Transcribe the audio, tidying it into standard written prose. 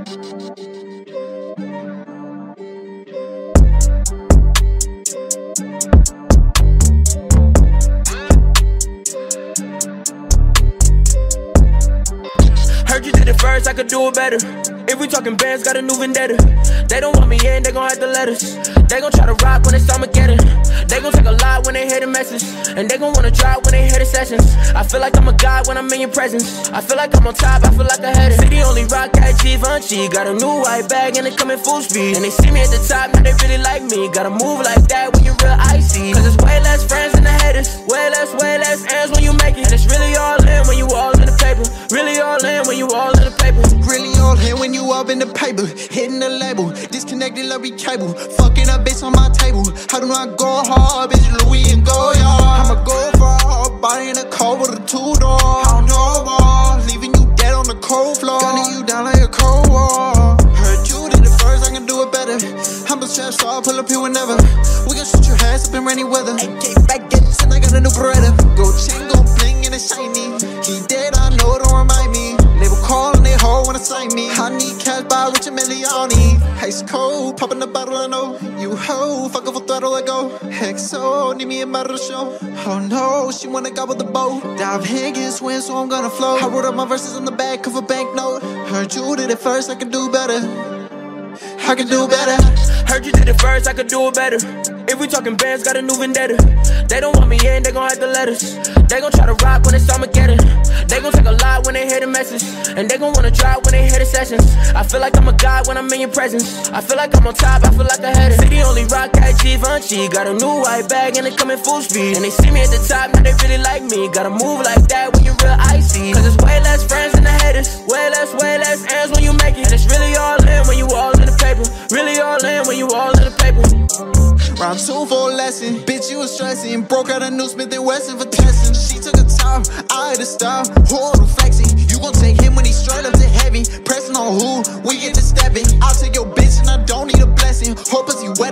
Heard you did it first, I could do it better. If we talking bands, got a new vendetta. They don't want me in, they gon' have to let us. They gon' try to rock when it's Armageddon. They gon' take a lot when they hear the message. And they gon' wanna drop when they hear the sessions. I feel like I'm a god when I'm in your presence. I feel like I'm on top, I feel like I had it. City only rock at Givenchy. Got a new white bag and it coming full speed. And they see me at the top, now they really like me. Gotta move like that when you're real icy. Cause it's way less friends than the haters. Way less ends when you make it. And it's really all in when you all in the paper. Really all in when you all in the paper. Really all in when you up in the paper. Hitting the label, disconnected like we cable. Fucking up bitch on my table. How do I go hard, bitch, Louis and Goyard. I'ma go far, body in a car with a two-door. I don't know more, leaving you dead on the cold floor. Gunning you down like a cold war. Heard you did it first, I can do it better. I'm a trap star, pull up here whenever. We can shoot your ass up in rainy weather. AK baguettes and I got a new Beretta. Go chain, go bling and it's shiny. He dead, I know, don't remind me. Label call and they hoe wanna sign me. I need cash by Richard Miliani. Ice cold, popping the bottle, I know. You hoe, fuck off a throttle, I go. Hexo, need me a model show. Oh no, she wanna go with the boat. Dive Higgins swim, so I'm gonna float. I wrote up my verses on the back of a banknote. Heard you did it first, I can do better. I can do better. Heard you did it first, I could do it better. If we talking bands, got a new vendetta. They don't want me in, they gon' have to let us. They gon' try to rock when it's Armageddon. They gon' take a lot when they hear the message. And they gon' wanna drop when they hear the sessions. I feel like I'm a god when I'm in your presence. I feel like I'm on top, I feel like I had it. City only rock at Givenchy. Got a new white bag and it coming full speed. And they see me at the top, now they really like me. Gotta move like that when you're real icy. Cause it's way less friends than the haters. Way less ends when you make it. And it's really all in when you all in the paper. Really all in when you all in the paper. Round 2 for a lesson. Bitch, you was stressing. Broke out a new Smith & Wesson for testing. She took a time, I had to stop. Horrible flexing. You gon' take him when he's straight up to heavy. Pressing on who? We get to stepping. I'll take your bitch and I don't need a blessing. Her pussy wet.